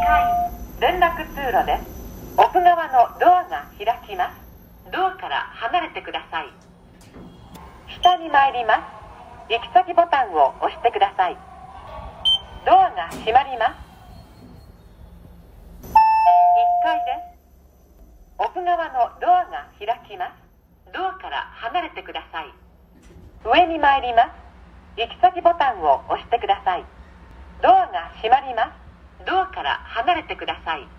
階、連絡通路です。奥側のドアが開きます。ドアから離れてください。下に参ります。行き先ボタンを押してください。ドアが閉まります。1階です。奥側のドアが開きます。ドアから離れてください。上に参ります。行き先ボタンを押してください。ドアが閉まります。ドアから離れてください。